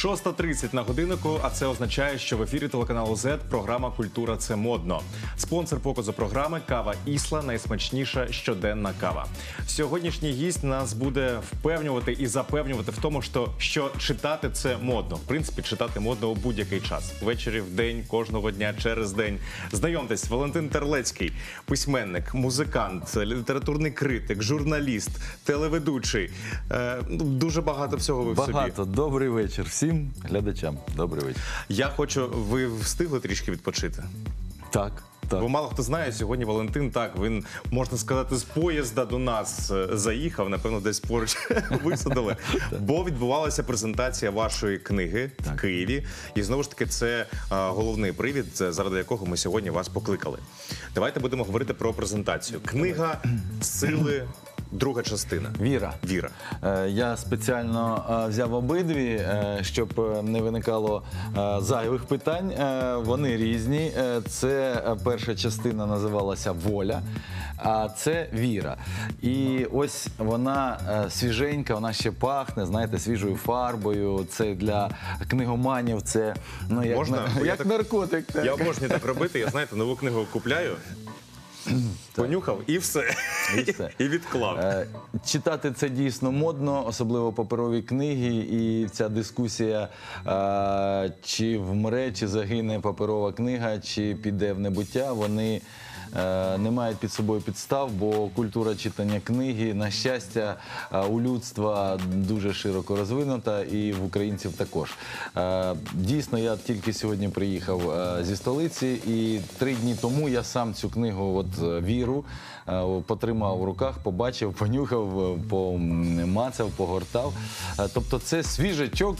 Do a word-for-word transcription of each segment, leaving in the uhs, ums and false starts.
шоста тридцять на годиннику, а це означає, що в ефірі телеканалу зет програма «Культура – це модно». Спонсор показу програми – кава «Ісла» – найсмачніша щоденна кава. Сьогоднішній гість нас буде впевнювати і запевнювати в тому, що, що читати – це модно. В принципі, читати модно у будь-який час. Ввечері, вдень, кожного дня, через день. Знайомтесь, Валентин Терлецький – письменник, музикант, літературний критик, журналіст, телеведучий. Е, дуже багато всього ви в собі. Багато. Добрий вечір всім глядачам. Добрий вечір. Я хочу... Ви встигли трішки відпочити? Так. Так. Бо мало хто знає, сьогодні Валентин, так, він, можна сказати, з поїзда до нас заїхав, напевно, десь поруч висадили. Бо відбувалася презентація вашої книги в Києві. І, знову ж таки, це а, головний привід, заради якого ми сьогодні вас покликали. Давайте будемо говорити про презентацію. Книга «Сили». Друга частина. Віра. Віра. Я спеціально взяв обидві, щоб не виникало зайвих питань. Вони різні. Це перша частина називалася «Воля», а це «Віра». І ось вона свіженька, вона ще пахне, знаєте, свіжою фарбою. Це для книгоманів, це ну, як, Можна? на, як так, наркотик. Так. Я обожнюю так робити. Я, знаєте, нову книгу купляю, понюхав і все. І, все. І відклав. Е, читати це дійсно модно, особливо паперові книги. І ця дискусія, е, чи вмре, чи загине паперова книга, чи піде в небуття, вони е, не мають під собою підстав, бо культура читання книги, на щастя, е, у людства дуже широко розвинута, і в українців також. Е, дійсно, я тільки сьогодні приїхав е, зі столиці, і три дні тому я сам цю книгу, от, «Віру», потримав в руках, побачив, понюхав, помацав, погортав. Тобто це свіжачок,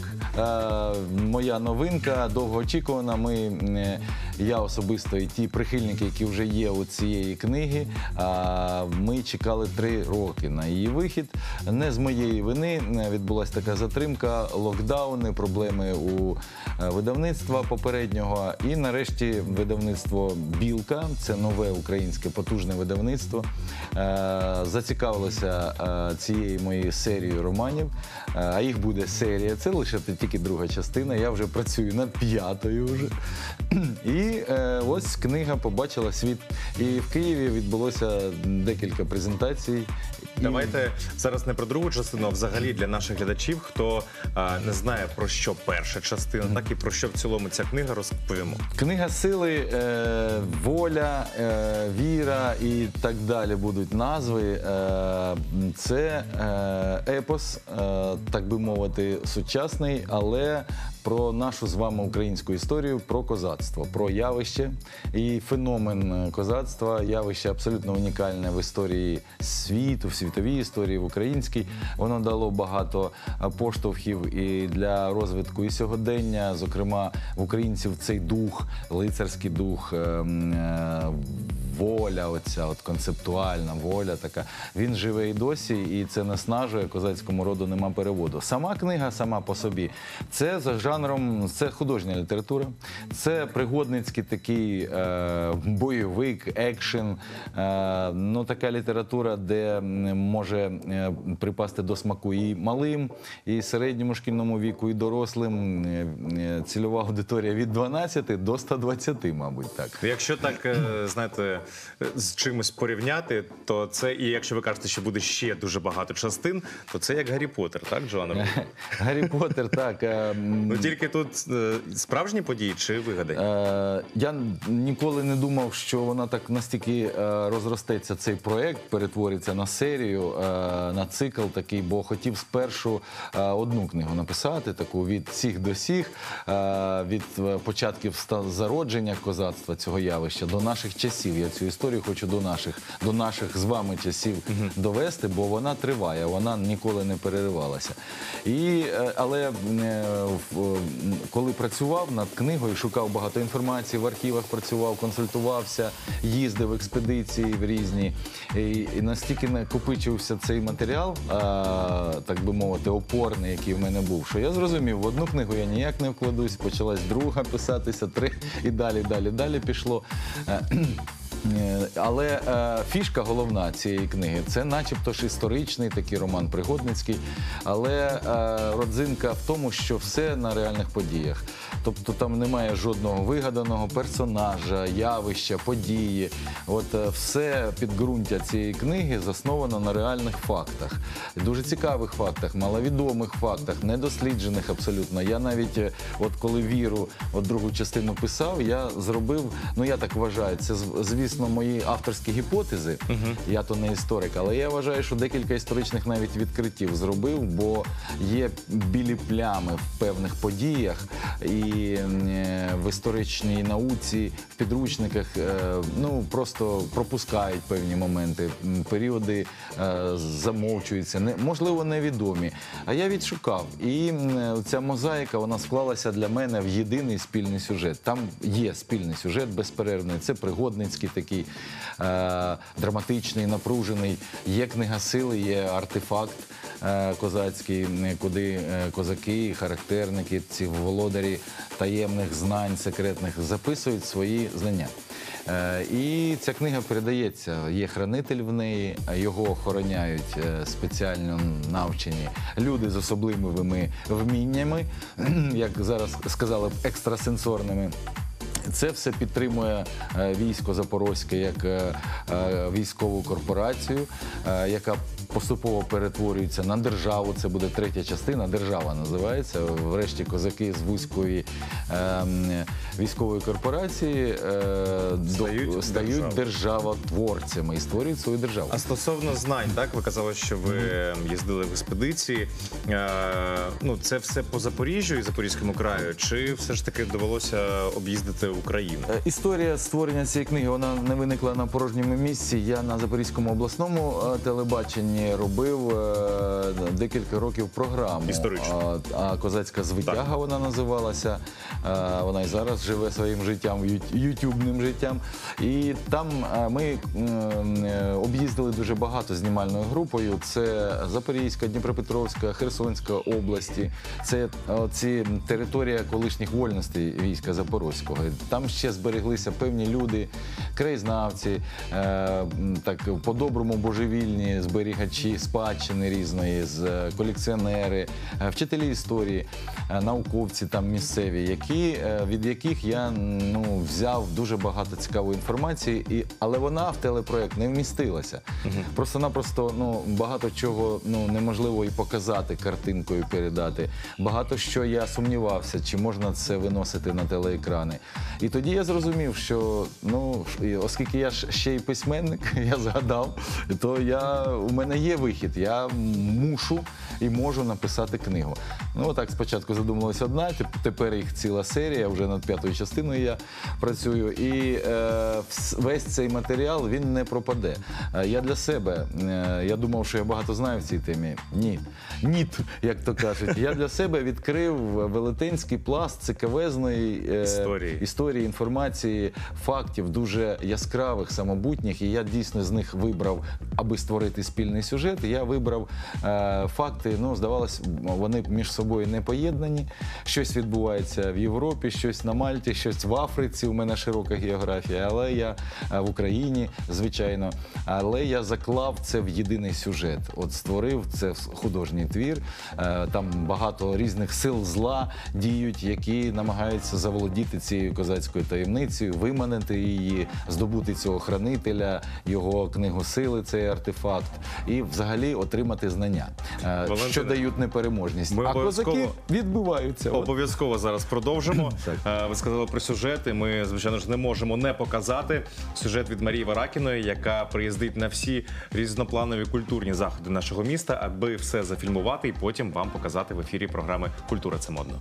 моя новинка, довгоочікувана. Ми, я особисто і ті прихильники, які вже є у цієї книги, ми чекали три роки на її вихід. Не з моєї вини відбулася така затримка, локдауни, проблеми у видавництва попереднього. І нарешті видавництво «Білка», це нове українське потужне видавництво, зацікавилося цією моєю серією романів, а їх буде серія, це лише тільки друга частина, я вже працюю над п'ятою вже. І ось книга побачила світ. І в Києві відбулося декілька презентацій. Давайте зараз не про другу частину, а взагалі для наших глядачів, хто а, не знає, про що перша частина, mm-hmm. так і про що в цілому ця книга, розповімо. Книга «Сили», е, «Воля», е, «Віра» і так далі будуть назви. Е, це е, епос, е, так би мовити, сучасний, але про нашу з вами українську історію, про козацтво, про явище і феномен козацтва, явище абсолютно унікальне в історії світу, в світовій історії, в українській. Воно дало багато поштовхів і для розвитку і сьогодення, зокрема, в українців цей дух, лицарський дух, воля, оця от концептуальна воля така, він живе і досі, і це наснажує, козацькому роду нема переводу. Сама книга сама по собі, це за жанром, це художня література, це пригодницький такий е, бойовик, екшен, е, ну така література, де може е, припасти до смаку і малим, і середньому шкільному віку, і дорослим, е, цільова аудиторія від дванадцяти до ста двадцяти, мабуть, так. Якщо так, е, знаєте, з чимось порівняти, то це, і якщо ви кажете, що буде ще дуже багато частин, то це як Гаррі Поттер, так, Джоанна? Гаррі Поттер, так. Ну тільки тут справжні події чи вигадані? Я ніколи не думав, що вона так настільки розростеться, цей проєкт, перетвориться на серію, на цикл такий, бо хотів спершу одну книгу написати, таку від всіх до всіх, від початків зародження козацтва, цього явища, до наших часів. Я цю історію хочу до наших, до наших з вами часів uh-huh. довести, бо вона триває, вона ніколи не переривалася. І, але коли працював над книгою, шукав багато інформації, в архівах працював, консультувався, їздив в експедиції в різні, і, і настільки накопичився цей матеріал, а, так би мовити, опорний, який в мене був, що я зрозумів, в одну книгу я ніяк не вкладусь, почалась друга писатися, три, і далі, далі, далі пішло. Е, Але е, фішка головна цієї книги – це начебто ж історичний такий роман пригодницький, але е, родзинка в тому, що все на реальних подіях. Тобто там немає жодного вигаданого персонажа, явища, події. От е, все підґрунтя цієї книги засновано на реальних фактах. Дуже цікавих фактах, маловідомих фактах, недосліджених абсолютно. Я навіть, е, от коли «Віру», от другу частину писав, я зробив, ну я так вважаю, це, звісно, мої авторські гіпотези, uh-huh. я то не історик, але я вважаю, що декілька історичних навіть відкриттів зробив, бо є білі плями в певних подіях і е, в історичній науці, в підручниках, е, ну, просто пропускають певні моменти, періоди е, замовчуються, не, можливо, невідомі. А я відшукав. І е, ця мозаїка, вона склалася для мене в єдиний спільний сюжет. Там є спільний сюжет безперервний, це пригодницький такий, е, драматичний, напружений. Є книга сили, є артефакт е, козацький, куди е, козаки, характерники, ці володарі таємних знань, секретних, записують свої знання. Е, і ця книга передається, є хранитель в неї, його охороняють е, спеціально навчені люди з особливими вміннями, як зараз сказали б, екстрасенсорними. Це все підтримує е, військо Запорозьке як е, е, військову корпорацію, е, яка поступово перетворюється на державу. Це буде третя частина, держава називається. Врешті козаки з вузької е, військової корпорації е, стають, до, стають держав. державотворцями і створюють свою державу. А стосовно знань, так, ви казали, що ви mm-hmm. їздили в експедиції. Е, ну, це все по Запоріжжю і Запорізькому краю, чи все ж таки довелося об'їздити Україну? Історія створення цієї книги, вона не виникла на порожньому місці. Я на Запорізькому обласному телебаченні робив е, декілька років програму. Історично. А, а «Козацька звитяга» так. вона називалася. А, вона і зараз живе своїм життям, ютубним життям. І там а, ми е, об'їздили дуже багато знімальною групою. Це Запорізька, Дніпропетровська, Херсонська області. Це ці територія колишніх вольностей війська Запорозького. Там ще збереглися певні люди, краєзнавці, е, так по-доброму божевільні зберігачі спадщини різної, з колекціонери, е, вчителі історії, е, науковці там місцеві, які, е, від яких я ну, взяв дуже багато цікавої інформації, і, але вона в телепроект не вмістилася. Угу. Просто-напросто ну, багато чого ну, неможливо і показати, картинкою передати. Багато що я сумнівався, чи можна це виносити на телеекрани. І тоді я зрозумів, що, ну, оскільки я ж ще й письменник, я згадав, то я, у мене є вихід, я мушу і можу написати книгу. Ну, так спочатку задумалася одна, тепер їх ціла серія, вже над п'ятою частиною я працюю. І е, весь цей матеріал, він не пропаде. Я для себе, е, я думав, що я багато знаю в цій темі. Ні. Ніт, як то кажуть. Я для себе відкрив велетенський пласт цікавезної е, історії. історії, інформації, фактів, дуже яскравих, самобутніх. І я дійсно з них вибрав, аби створити спільний сюжет, я вибрав е, факти, ну, здавалось, вони між собою не поєднані. Щось відбувається в Європі, щось на Мальті, щось в Африці, у мене широка географія, але я е, в Україні, звичайно, але я заклав це в єдиний сюжет. От створив це художній твір, е, там багато різних сил зла діють, які намагаються заволодіти цією козацькою таємницею, виманити її, здобути цього хранителя, його книгу сили, цей артефакт, і взагалі отримати знання, Валентина, що дають непереможність. А козаки відбиваються. Обов'язково зараз продовжимо. Ви сказали про сюжет, і ми, звичайно ж, не можемо не показати сюжет від Марії Варакіної, яка приїздить на всі різнопланові культурні заходи нашого міста, аби все зафільмувати і потім вам показати в ефірі програми «Культура – це модно».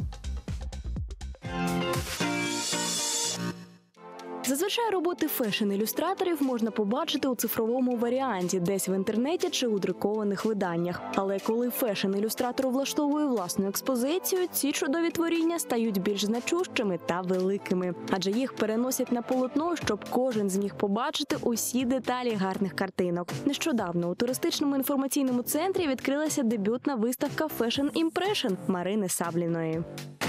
Зазвичай роботи фешн-ілюстраторів можна побачити у цифровому варіанті, десь в інтернеті чи у друкованих виданнях. Але коли фешн-ілюстратор влаштовує власну експозицію, ці чудові творіння стають більш значущими та великими. Адже їх переносять на полотно, щоб кожен зміг побачити усі деталі гарних картинок. Нещодавно у туристичному інформаційному центрі відкрилася дебютна виставка «Fashion Impression» Марини Сабліної.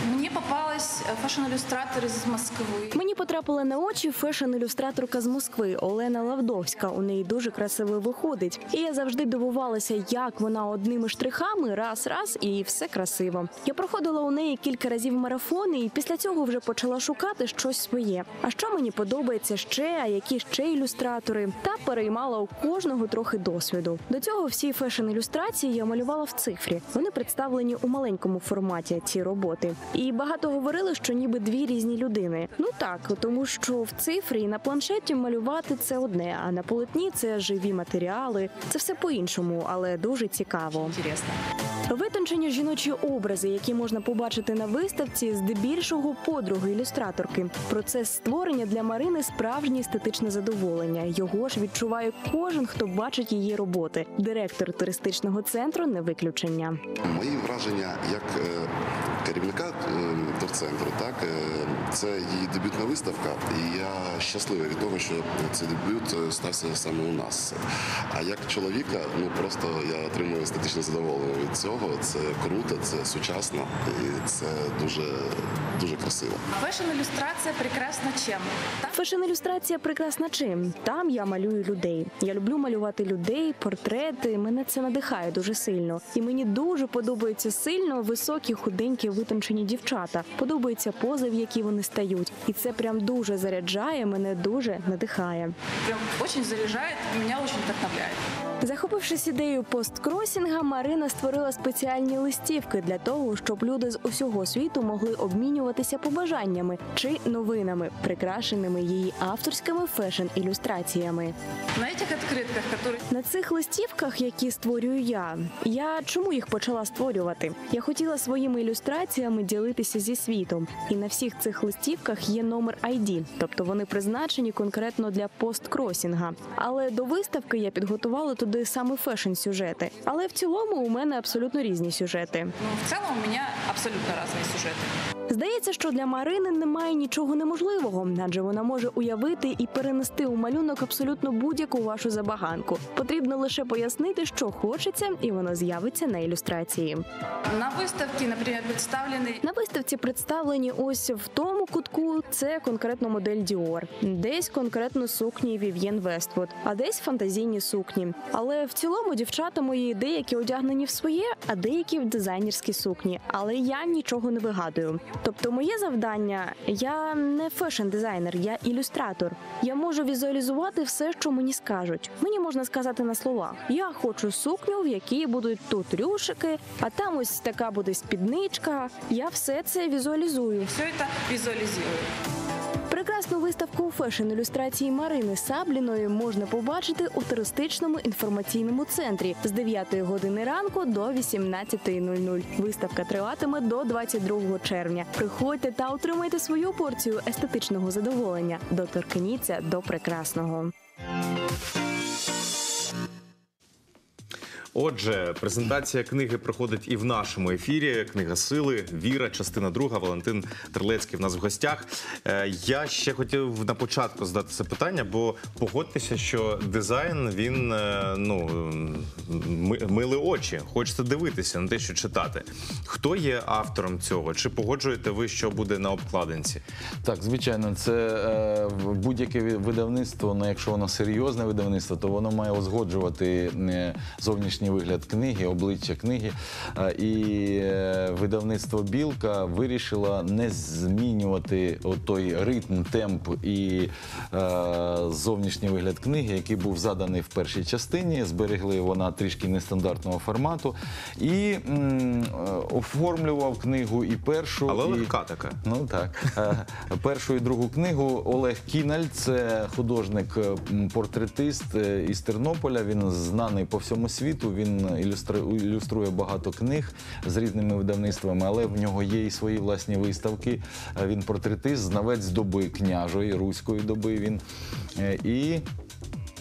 Мне попалась фэшн-иллюстратор из Москвы. Мені потрапила на очі фешн-ілюстраторка з Москви Олена Лавдовська. У неї дуже красиво виходить. І я завжди дивувалася, як вона одними штрихами раз-раз і все красиво. Я проходила у неї кілька разів марафони і після цього вже почала шукати щось своє. А що мені подобається ще, а які ще ілюстратори? Та переймала у кожного трохи досвіду. До цього всі фешн-ілюстрації я малювала в цифрі. Вони представлені у маленькому форматі, ці роботи. І багато говорили, що ніби дві різні людини. Ну так, тому що в цифрі і на планшеті малювати – це одне, а на полотні – це живі матеріали. Це все по-іншому, але дуже цікаво. Интересно. Витончені жіночі образи, які можна побачити на виставці, здебільшого подруги ілюстраторки. Процес створення для Марини – справжнє естетичне задоволення. Його ж відчуває кожен, хто бачить її роботи. Директор туристичного центру – не виключення. Мої враження як е, керівника е, турцентру, так, е, це її дебютна виставка, і я щасливий від того, що цей дебют стався саме у нас. А як чоловіка, ну просто я отримую естетичне задоволення від цього. Це круто, це сучасно і це дуже, дуже красиво. Фэшн-иллюстрация прекрасна чем? Там Фешн-ілюстрація прекрасна чим? Там я малюю людей. Я люблю малювати людей, портрети. Мене це надихає дуже сильно. І мені дуже подобаються сильно високі, худенькі, витончені дівчата. Подобається поза, в які вони стають. І це прям дуже заряджає, мене дуже надихає. прям очень заряжает, меня очень вдохновляет. Захопившись ідеєю посткросінга, Марина створила спеціальні листівки для того, щоб люди з усього світу могли обмінюватися побажаннями чи новинами, прикрашеними її авторськими фешн-ілюстраціями. На этих открытках, которые На цих листівках, які створюю я, я чому їх почала створювати? Я хотіла своїми ілюстраціями ділитися зі світом. І на всіх цих листівках є номер ай ді, тобто вони призначені конкретно для посткросінга. Але до виставки я підготувала туди саме фешн-сюжети. Але в цілому у мене абсолютно різні сюжети. ну, в целом у меня абсолютно разные сюжеты. Здається, що для Марини немає нічого неможливого, адже вона може уявити і перенести у малюнок абсолютно будь-яку вашу забаганку. Потрібно лише пояснити, що хочеться, і воно з'явиться на ілюстрації. На выставке, например, представлены На виставці представлені ось в тому кутку це конкретно модель Dior, десь конкретно сукні Vivienne Westwood, а десь фантазійні сукні. Але в цілому дівчата мої деякі одягнені в своє, а деякі в дизайнерські сукні. Але я нічого не вигадую. Тобто моє завдання – я не фешн-дизайнер, я ілюстратор. Я можу візуалізувати все, що мені скажуть. Мені можна сказати на словах. Я хочу сукню, в якій будуть тут рюшики, а там ось така буде спідничка. Я все це візуалізую. все это визуализирую. Прекрасну виставку фешн-ілюстрації Марини Сабліної можна побачити у туристичному інформаційному центрі з дев'ятої години ранку до вісімнадцятої нуль нуль. Виставка триватиме до двадцять другого червня. Приходьте та отримайте свою порцію естетичного задоволення. Доторкніться до прекрасного. Отже, презентація книги проходить і в нашому ефірі. Книга «Сили», «Віра», частина друга. Валентин Терлецький в нас в гостях. Е, Я ще хотів на початку задати це питання, бо погодьтеся, що дизайн, він, е, ну, ми- миле очі. Хочеться дивитися на те, що читати. Хто є автором цього? Чи погоджуєте ви, що буде на обкладинці? Так, звичайно, це е, в- будь-яке ві- видавництво, ну, якщо воно серйозне видавництво, то воно має узгоджувати е, зовнішній вигляд книги, обличчя книги. Е, І е, видавництво «Білка» вирішило не змінювати той ритм, темп і е, зовнішній вигляд книги, який був заданий в першій частині. Зберегли вона трішки нестандартного формату. І м, е, оформлював книгу і першу, Але і... легка така. Ну так. Е, Першу і другу книгу Олег Кіналь, це художник-портретист е, із Тернополя. Він знаний по всьому світу. Він ілюструє, ілюструє багато книг з різними видавництвами, але в нього є і свої власні виставки. Е, Він портретист, знавець доби княжої, руської доби. Він. Е, І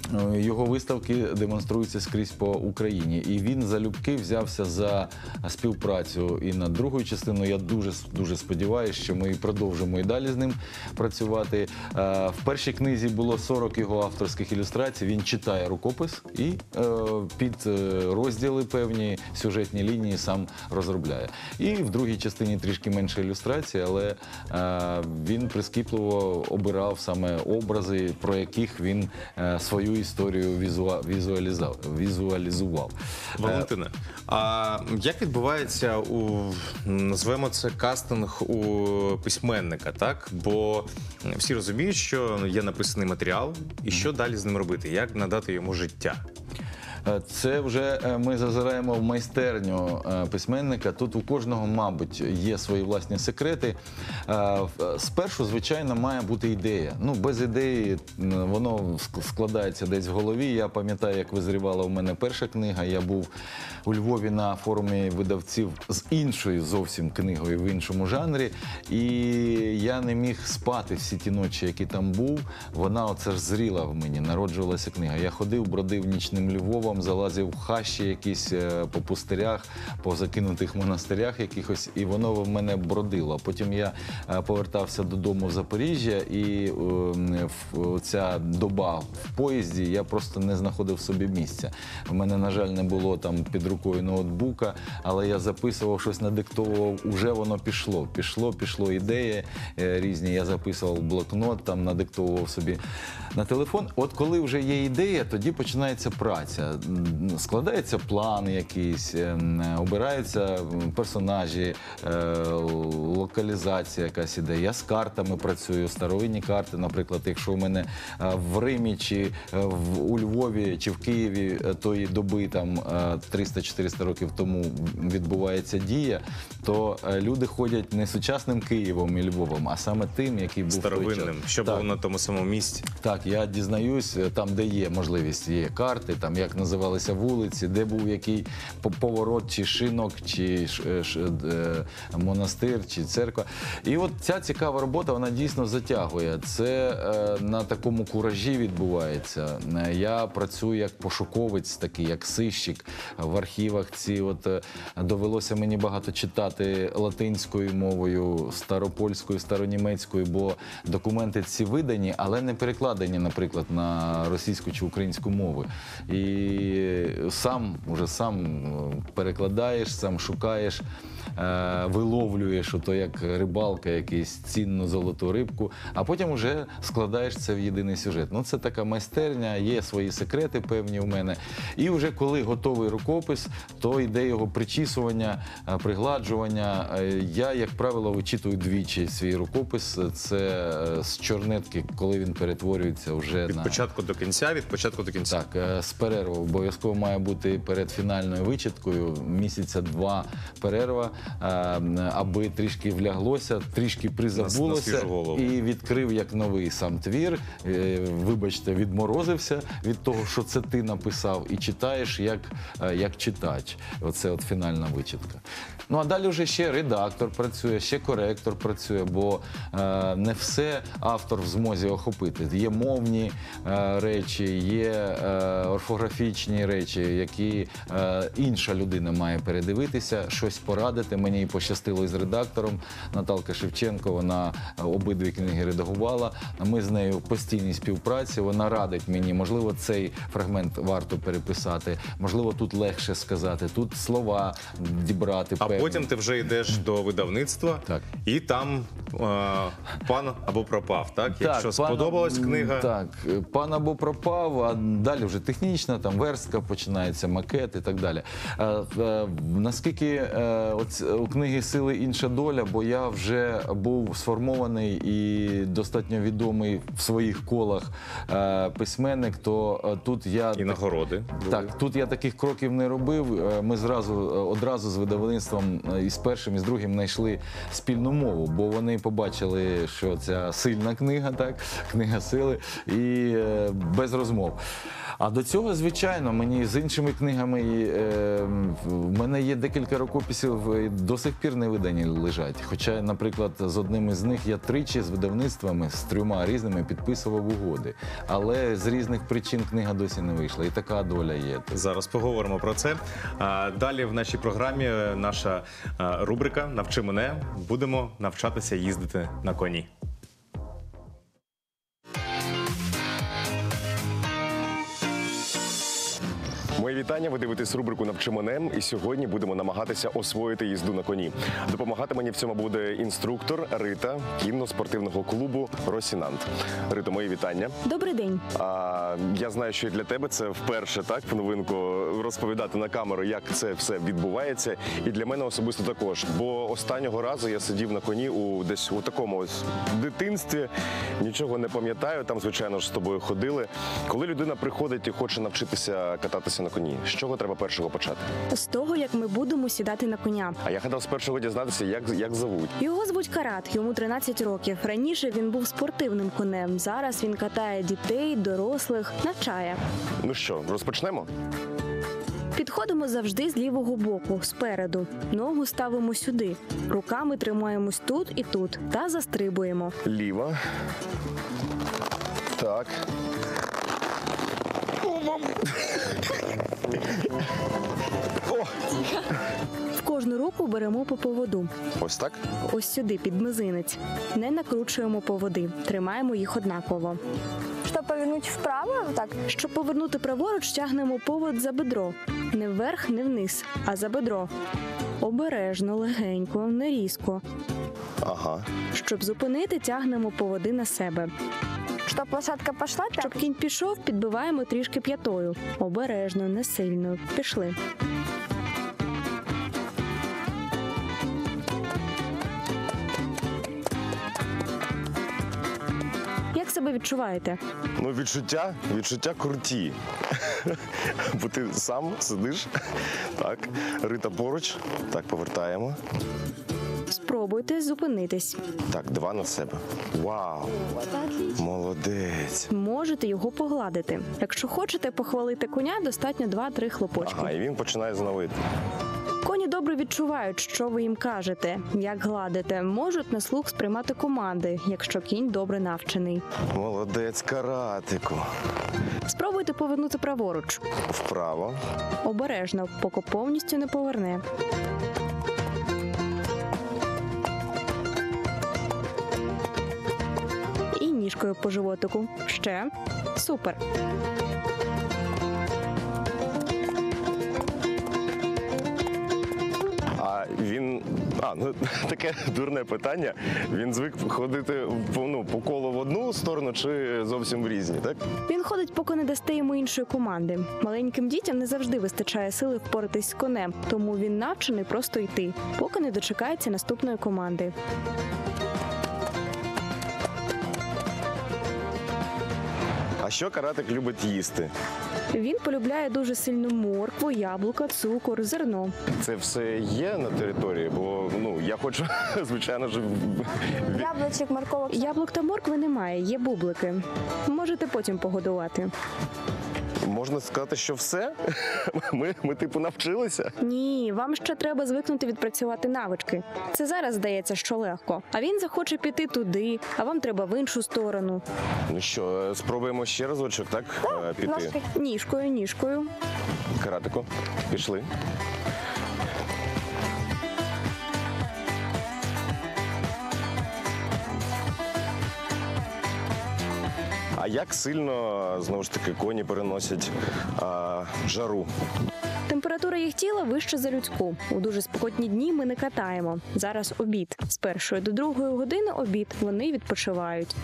Його виставки демонструються скрізь по Україні. І він залюбки взявся за співпрацю і над другою частиною. Я дуже, дуже сподіваюся, що ми продовжимо і далі з ним працювати. В першій книзі було сорок його авторських ілюстрацій. Він читає рукопис і під розділи певні сюжетні лінії сам розробляє. І в другій частині трішки менше ілюстрацій, але він прискіпливо обирав саме образи, про яких він свою історію візуалізував. візуалізував. Валентине, а як відбувається у, назвемо це, кастинг у письменника, так? Бо всі розуміють, що є написаний матеріал, і що далі з ним робити, як надати йому життя? Це вже ми зазираємо в майстерню письменника. Тут у кожного, мабуть, є свої власні секрети. Спершу, звичайно, має бути ідея. Ну, без ідеї воно складається десь в голові. Я пам'ятаю, як визрівала у мене перша книга. Я був у Львові на форумі видавців з іншою зовсім книгою в іншому жанрі. І я не міг спати всі ті ночі, які там був. Вона оце ж зріла в мені, народжувалася книга. Я ходив, бродив нічним Львовом, залазив в хащі якісь по пустирях, по закинутих монастирях якихось, і воно в мене бродило. Потім я повертався додому в Запоріжжя, і ця доба в поїзді, я просто не знаходив собі місця. У мене, на жаль, не було там під рукою ноутбука, але я записував, щось надиктовував, уже воно пішло. Пішло, пішло ідеї різні, я записував блокнот, там надиктовував собі на телефон. От коли вже є ідея, тоді починається праця. Складається план якийсь, обираються персонажі, локалізація якась іде. Я з картами працюю, старовинні карти, наприклад, якщо у мене в Римі, чи в, у Львові, чи в Києві тої доби, там триста-чотириста років тому відбувається дія, то люди ходять не сучасним Києвом і Львовом, а саме тим, який був старовинним, що було на тому самому місці. Так, я дізнаюсь, там, де є можливість, є карти, там, як називалися вулиці, де був який поворот, чи шинок, чи ш, ш, е, монастир, чи церква. І от ця цікава робота, вона дійсно затягує. Це е, на такому куражі відбувається. Я працюю як пошуковець, такий, як сищик в архівах. Ці от е, довелося мені багато читати латинською мовою, старопольською, старонімецькою, бо документи ці видані, але не перекладені, наприклад, на російську чи українську мови. І сам, уже сам перекладаєш, сам шукаєш, виловлюєш, ото як рибалка, якусь цінну золоту рибку, а потім вже складаєш це в єдиний сюжет. Ну, це така майстерня, є свої секрети певні у мене. І вже коли готовий рукопис, то йде його причісування, пригладжування. Я, як правило, вичитую двічі свій рукопис. Це з чорнетки, коли він перетворюється вже від на... Від початку до кінця, від початку до кінця. Так, з перервою. Обов'язково має бути перед фінальною вичиткою місяця-два перерва, аби трішки вляглося, трішки призабулося і відкрив як новий сам твір. Вибачте, відморозився від того, що це ти написав, і читаєш як, як читач. Оце от фінальна вичитка. Ну, а далі вже ще редактор працює, ще коректор працює, бо е, не все автор в змозі охопити. Є мовні е, речі, є е, орфографічні речі, які е, інша людина має передивитися, щось порадити. Мені і пощастило із редактором. Наталка Шевченко, вона обидві книги редагувала. Ми з нею в постійній співпраці. Вона радить мені, можливо, цей фрагмент варто переписати, можливо, тут легше сказати, тут слова дібрати. А потім ти вже йдеш до видавництва, так, і там е, пан або пропав, так? Якщо так, сподобалась пан, книга. Так, пан або пропав, а далі вже технічна, там верстка починається, макет і так далі. Е, е, наскільки е, от, у книги «Сили інша доля», бо я вже був сформований і достатньо відомий в своїх колах е, письменник, то е, тут я... І нагороди. Так, тут я таких кроків не робив. Ми зразу, одразу з видавництвом і з першим, і з другим знайшли спільну мову, бо вони побачили, що ця сильна книга, так, книга сили, і е, без розмов. А до цього, звичайно, звичайно, мені з іншими книгами, е, в мене є декілька рукописів, і до сих пір не видані лежать. Хоча, наприклад, з одним із них я тричі з видавництвами, з трьома різними підписував угоди. Але з різних причин книга досі не вийшла. І така доля є. Зараз поговоримо про це. А, Далі в нашій програмі наша а, рубрика «Навчи мене». Будемо навчатися їздити на коні. Мої вітання, ви дивитесь рубрику «Навчи мене», і сьогодні будемо намагатися освоїти їзду на коні. Допомагати мені в цьому буде інструктор Рита кінно-спортивного клубу «Росінант». Рито, мої вітання. Добрий день. А, я знаю, що і для тебе це вперше, так, в новинку розповідати на камеру, як це все відбувається. І для мене особисто також. Бо останнього разу я сидів на коні у десь у такому ось дитинстві, нічого не пам'ятаю, там, звичайно ж, з тобою ходили. Коли людина приходить і хоче навчитися кататися на коні, з чого треба першого почати? З того, як ми будемо сідати на коня. А я хотів з першого дізнатися, як, як зовуть. Його звуть Карат, йому тринадцять років. Раніше він був спортивним конем. Зараз він катає дітей, дорослих, навчає. Ну що, розпочнемо? Підходимо завжди з лівого боку, спереду. Ногу ставимо сюди. Руками тримаємось тут і тут та застрибуємо. Ліва. Так. О, мам. О! В кожну руку беремо по поводу. Ось так? Ось сюди, під мизинець. Не накручуємо поводи. Тримаємо їх однаково. Щоб повернути вправо, так? Щоб повернути праворуч, тягнемо повод за бедро. Не вверх, не вниз, а за бедро. Обережно, легенько, не різко. Ага. Щоб зупинити, тягнемо поводи на себе. Щоб лошадка пішла, так? Щоб кінь пішов, підбиваємо трішки п'ятою. Обережно, не сильно. Пішли. Як себе відчуваєте? Ну, відчуття, відчуття круті. Бо ти сам сидиш. Так, Рита поруч. Так, повертаємо. Спробуйте зупинитись. Так, два на себе. Вау! Молодець. Можете його погладити. Якщо хочете похвалити коня, достатньо два-три хлопочки. Ага, і він починає зновити. Коні добре відчувають, що ви їм кажете, як гладите. Можуть на слух сприймати команди, якщо кінь добре навчений. Молодець, Каратику. Спробуйте повернути праворуч. Вправо. Обережно, поки повністю не поверне. І ніжкою по животику. Ще. Супер. А він, а, ну таке дурне питання. Він звик ходити по, ну, по колу в одну сторону чи зовсім в різні, так? Він ходить, поки не дасте йому іншої команди. Маленьким дітям не завжди вистачає сили впоратись з конем, тому він навчений просто йти, поки не дочекається наступної команди. А що Каратик любить їсти? Він полюбляє дуже сильно моркву, яблука, цукор, зерно. Це все є на території, бо ну я хочу, звичайно ж, в- Яблучок, морковок. Яблук та моркви немає, є бублики. Можете потім погодувати. можна сказати, що все. Ми, ми типу навчилися. Ні, вам ще треба звикнути відпрацювати навички. Це зараз здається, що легко. А він захоче піти туди, а вам треба в іншу сторону. Ну що, спробуємо ще разочок, так? е, Піти. Ножки. Ніжкою, ніжкою. Каратику. Пішли. А як сильно, знову ж таки, коні переносять а, жару? Температура їх тіла вища за людську. У дуже спекотні дні ми не катаємо. Зараз обід. З першої до другої години обід. Вони відпочивають.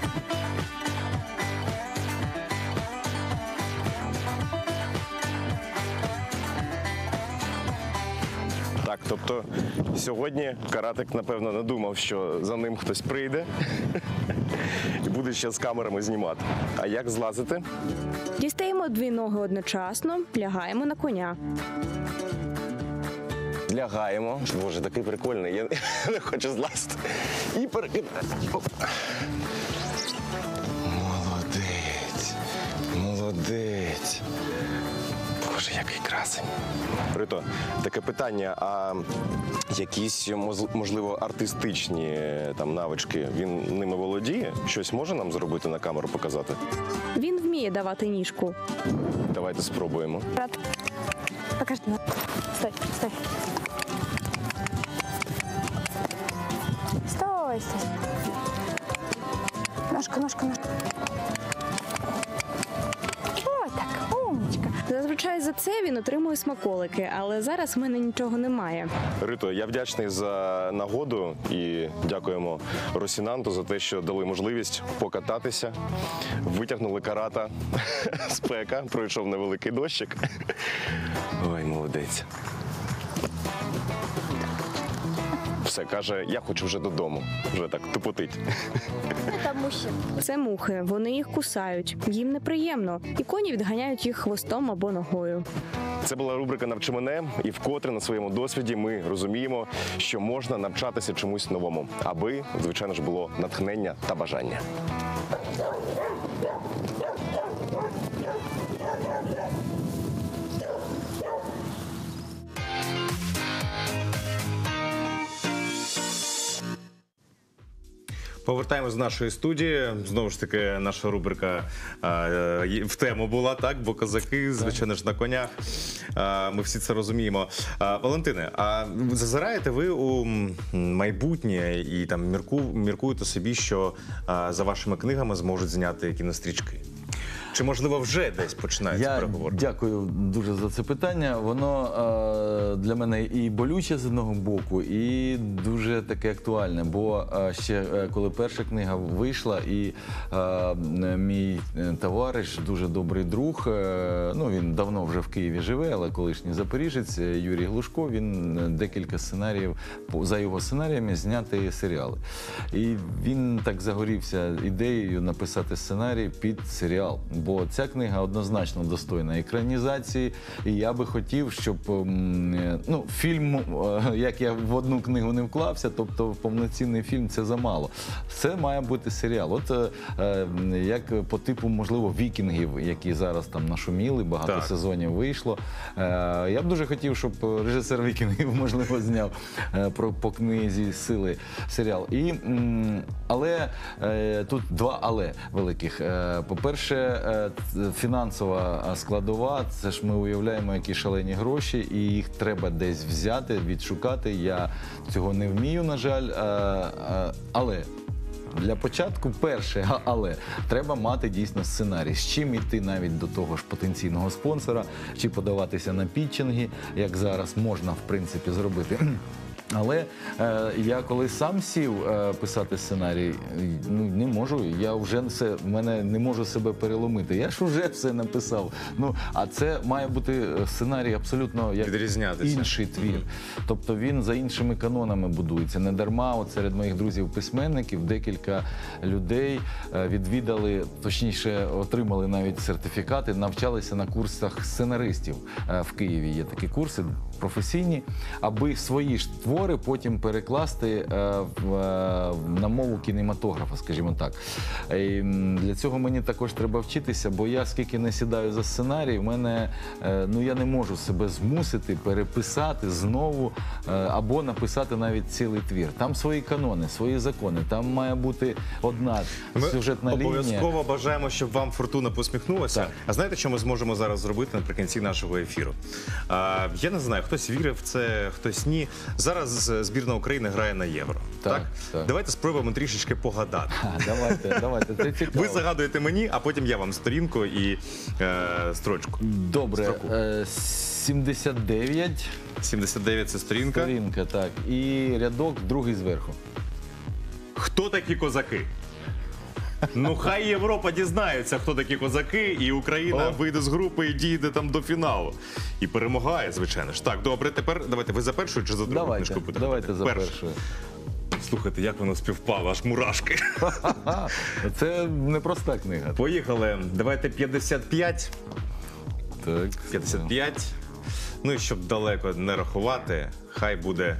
Так, тобто сьогодні Каратик, напевно, не думав, що за ним хтось прийде і буде ще з камерами знімати. А як злазити? Дістаємо дві ноги одночасно, лягаємо на коня. Лягаємо. Боже, такий прикольний. Я не хочу злазити. І перекидаю. Оп. Молодець. Молодець. Боже, який красень. Рито, таке питання, а якісь, моз- можливо, артистичні е, там навички, він ними володіє? Щось може нам зробити на камеру, показати? Він вміє давати ніжку. Давайте спробуємо. Брат, покажи. Стой, стой. Стой, стой. Ножка, ножка, ножка. Ой, так, умничка. Зазвичай за це він отримує смаколики, але зараз в мене нічого немає. Рито, я вдячний за нагоду і дякуємо Росінанту за те, що дали можливість покататися. Витягнули карата з пека, пройшов невеликий дощик. Ой, молодець. Все, каже, я хочу вже додому. Вже так тупотить. Это мужчина. Це мухи, вони їх кусають, їм неприємно, і коні відганяють їх хвостом або ногою. Це була рубрика «Навчи мене», і вкотре на своєму досвіді ми розуміємо, що можна навчатися чомусь новому, аби, звичайно ж, було натхнення та бажання. Повертаємось з нашої студії. Знову ж таки, наша рубрика е, в тему була, так? Бо козаки, звичайно ж, на конях. Е, ми всі це розуміємо. Е, Валентине, а зазираєте ви у майбутнє і там мірку, міркуєте собі, що е, за вашими книгами зможуть зняти кінострічки? Чи, можливо, вже десь починаються Я переговори? дякую дуже за це питання. Воно е, для мене і болюче з одного боку, і дуже таке актуальне. Бо е, ще е, коли перша книга вийшла, і е, мій товариш, дуже добрий друг, е, ну він давно вже в Києві живе, але колишній запоріжець Юрій Глушко, він декілька сценаріїв, за його сценаріями зняти серіали. І він так загорівся ідеєю написати сценарій під серіал. Бо ця книга однозначно достойна екранізації, і я би хотів, щоб ну, фільм, як я в одну книгу не вклався, тобто повноцінний фільм це замало. Це має бути серіал. От як по типу, можливо, вікінгів, які зараз там нашуміли, багато Так. сезонів вийшло. Я б дуже хотів, щоб режисер вікінгів, можливо, зняв про, по книзі «Сили» серіал. І, але тут два але великих. По-перше, фінансова складова, це ж ми уявляємо, які шалені гроші, і їх треба десь взяти, відшукати. Я цього не вмію, на жаль, але для початку перше, але треба мати дійсно сценарій, з чим йти навіть до того ж потенційного спонсора, чи подаватися на пітчинги, як зараз можна, в принципі, зробити. Але е, я коли сам сів е, писати сценарій, ну не можу, я вже все, в мене не можу себе переломити. Я ж вже все написав. Ну, а це має бути сценарій абсолютно як Відрізнятися. інший твір. Тобто він за іншими канонами будується. Не дарма, от серед моїх друзів-письменників декілька людей е, відвідали, точніше, отримали навіть сертифікати, навчалися на курсах сценаристів е, в Києві. Є такі курси професійні, аби свої ж твори потім перекласти е, в, е, на мову кінематографа, скажімо так. І для цього мені також треба вчитися, бо я скільки не сідаю за сценарій, в мене, е, ну я не можу себе змусити переписати знову е, або написати навіть цілий твір. Там свої канони, свої закони, там має бути одна сюжетна Ми лінія. обов'язково бажаємо, щоб вам фортуна посміхнулася. Так. А знаєте, що ми зможемо зараз зробити наприкінці нашого ефіру? А, я не знаю, хтось вірив в це, хтось ні. Зараз збірна України грає на Євро. Так? Так, так. Давайте спробуємо трішечки погадати. А, давайте, давайте, це цікаво. Ви загадуєте мені, а потім я вам сторінку і е, строчку. Добре, Строку. е, сімдесят дев'ять, сімдесят дев'ять – це сторінка. сторінка, так, і рядок другий зверху. Хто такі козаки? Ну, хай Європа дізнається, хто такі козаки, і Україна О. вийде з групи і дійде там до фіналу. І перемагає, звичайно ж. Так, добре, тепер давайте, ви за першу чи за другу Давайте, книжку будете? давайте за Першу. першу. Слухайте, як воно співпало, аж мурашки. Ха-ха, це непроста книга. Поїхали. Давайте п'ятдесят п'ять. Так, п'ятдесят п'ять. Ну і щоб далеко не рахувати, хай буде,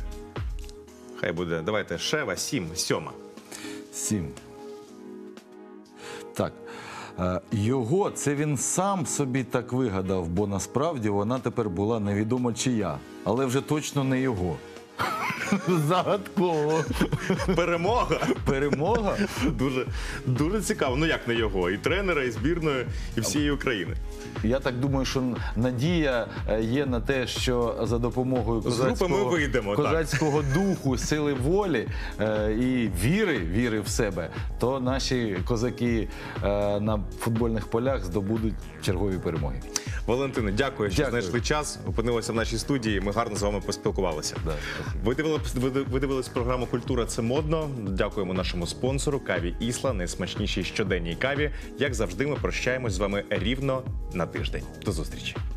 хай буде, давайте, шева, сім, сьома. сім. Так. Е, Його, це він сам собі так вигадав, бо насправді вона тепер була невідомо чия, але вже точно не його. Загадково. Перемога. Перемога? Дуже, дуже цікаво. Ну як не його? І тренера, і збірної, і всієї України. Я так думаю, що надія е, є на те, що за допомогою З групи ми козацького, вийдемо, так. козацького духу, сили волі е, і віри, віри в себе, то наші козаки е, на футбольних полях здобудуть чергові перемоги. Валентине, дякую, що Дякую. знайшли час. Опинилися в нашій студії. Ми гарно з вами поспілкувалися. Да, Ви дивились, ви, ви дивились програму «Культура – це модно». Дякуємо нашому спонсору каві Ісла, найсмачнішій щоденній каві. Як завжди, ми прощаємось з вами рівно на тиждень. До зустрічі.